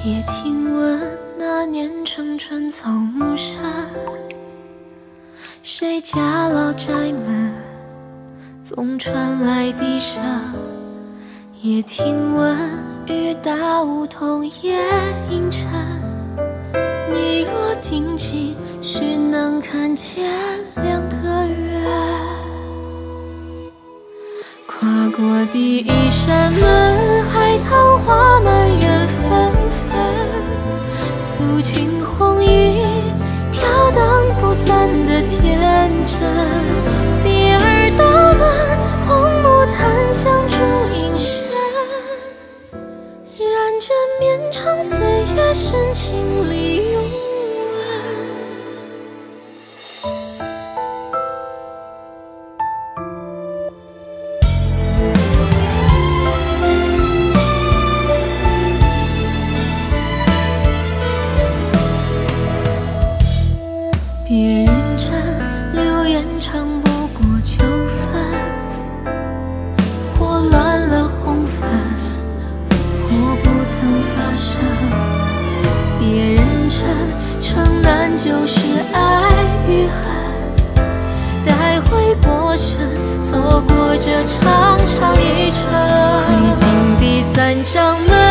也听闻那年城春草木深，谁家老宅门总传来笛声。也听闻雨打梧桐夜阴沉，你若定睛，须能看见两个人。跨过第一扇门，海棠花满园纷纷，素裙红衣飘荡不散的天真。第二道门，红木檀香烛影深，染着绵长岁月深情里永吻。别人称流言长不过9分，或乱了红粉，或不曾发生。别人称城南就是爱与恨，待回过神，错过这长长一程。窥尽第3扇门，